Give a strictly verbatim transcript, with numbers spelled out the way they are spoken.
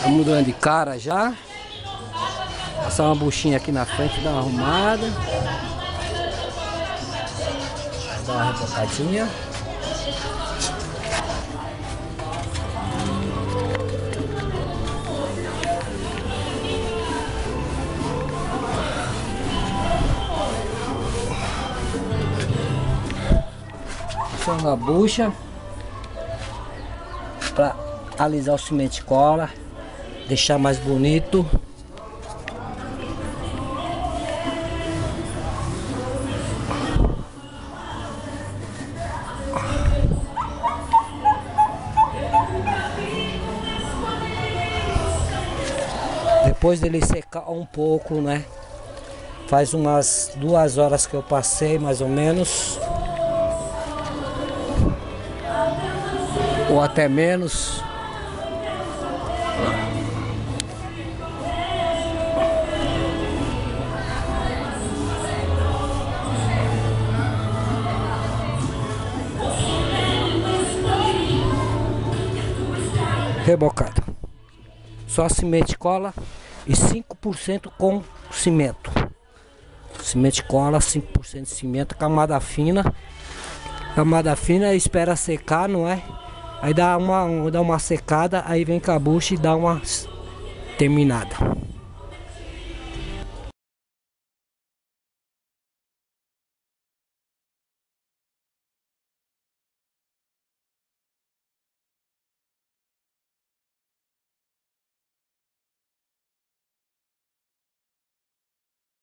Tá mudando de cara já. Passar uma buchinha aqui na frente, dar uma arrumada. Dar uma rebocadinha. Passando a bucha para alisar o cimento de cola, deixar mais bonito. Depois dele secar um pouco, né? Faz umas duas horas que eu passei, mais ou menos, ou até menos. Rebocado. Só cimento e cola e cinco por cento com cimento. Cimento e cola, cinco por cento de cimento, camada fina. Camada fina, espera secar, não é? Aí dá uma, dá uma secada, aí vem com a bucha e dá uma terminada.